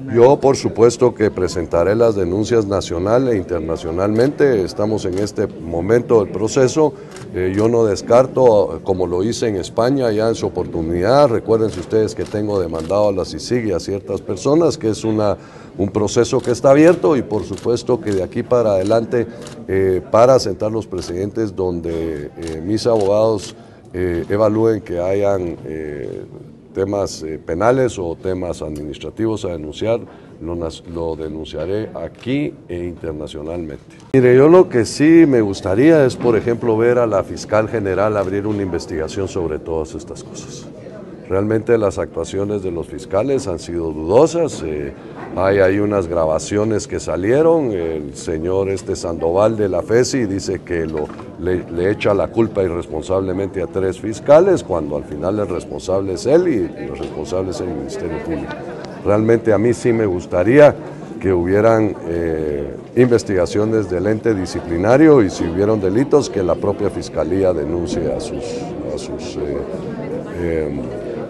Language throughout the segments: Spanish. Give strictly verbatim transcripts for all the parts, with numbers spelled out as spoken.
Yo, por supuesto, que presentaré las denuncias nacional e internacionalmente. Estamos en este momento del proceso. Eh, yo no descarto, como lo hice en España ya en su oportunidad. Recuérdense ustedes que tengo demandado a la C I C I G y a ciertas personas, que es una, un proceso que está abierto, y por supuesto que de aquí para adelante, eh, para sentar los precedentes donde eh, mis abogados eh, evalúen que hayan eh, temas eh, penales o temas administrativos a denunciar, lo, lo denunciaré aquí e internacionalmente. Mire, yo lo que sí me gustaría es, por ejemplo, ver a la fiscal general abrir una investigación sobre todas estas cosas. Realmente las actuaciones de los fiscales han sido dudosas, eh, hay, hay unas grabaciones que salieron, el señor este Sandoval de la F E S I dice que lo, le, le echa la culpa irresponsablemente a tres fiscales, cuando al final el responsable es él y, y el responsable es el Ministerio Público. Realmente a mí sí me gustaría que hubieran eh, investigaciones del ente disciplinario, y si hubieron delitos, que la propia Fiscalía denuncie a sus, a sus eh, eh,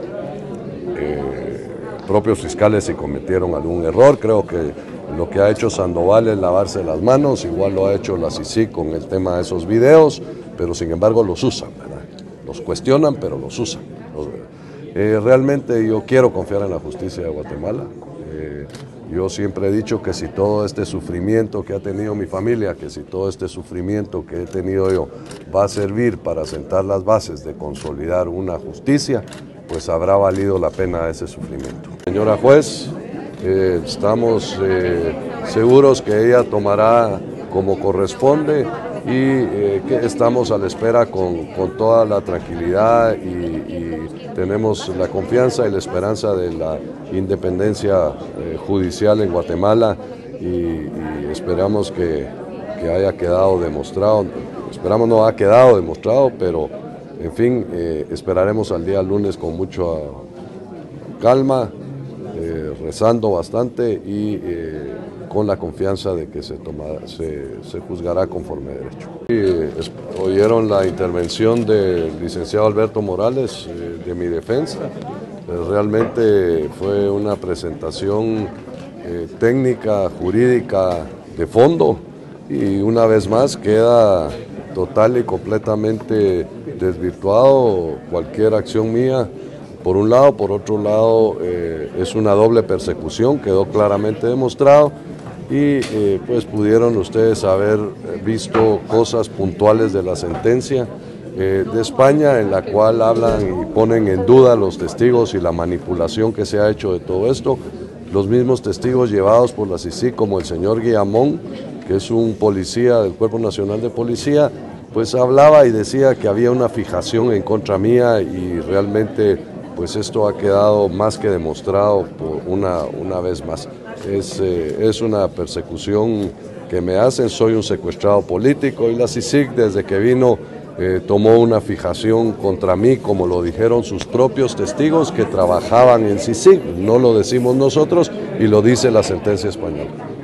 Eh, propios fiscales si cometieron algún error. Creo que lo que ha hecho Sandoval es lavarse las manos, igual lo ha hecho la C I C I G con el tema de esos videos, pero sin embargo los usan, ¿verdad? Los cuestionan, pero los usan. Eh, realmente yo quiero confiar en la justicia de Guatemala. Eh, yo siempre he dicho que si todo este sufrimiento que ha tenido mi familia, que si todo este sufrimiento que he tenido yo va a servir para sentar las bases de consolidar una justicia, pues habrá valido la pena ese sufrimiento. Señora juez, eh, estamos eh, seguros que ella tomará como corresponde, y eh, que estamos a la espera con, con toda la tranquilidad, y, y tenemos la confianza y la esperanza de la independencia eh, judicial en Guatemala, y, y esperamos que, que haya quedado demostrado, esperamos no ha quedado demostrado, pero en fin, eh, esperaremos al día lunes con mucha calma, eh, rezando bastante, y eh, con la confianza de que se, tomará, se, se juzgará conforme a derecho. Y, eh, es, oyeron la intervención del licenciado Alberto Morales eh, de mi defensa. Eh, realmente fue una presentación eh, técnica, jurídica, de fondo, y una vez más queda total y completamente desvirtuado cualquier acción mía, por un lado. Por otro lado, eh, es una doble persecución, quedó claramente demostrado, y eh, pues pudieron ustedes haber visto cosas puntuales de la sentencia eh, de España, en la cual hablan y ponen en duda los testigos y la manipulación que se ha hecho de todo esto. Los mismos testigos llevados por la C I C I G, como el señor Guillamón, que es un policía del Cuerpo Nacional de Policía, pues hablaba y decía que había una fijación en contra mía, y realmente pues esto ha quedado más que demostrado por una, una vez más. Es, eh, es una persecución que me hacen, soy un secuestrado político, y la C I C I G desde que vino eh, tomó una fijación contra mí, como lo dijeron sus propios testigos que trabajaban en C I C I G, no lo decimos nosotros y lo dice la sentencia española.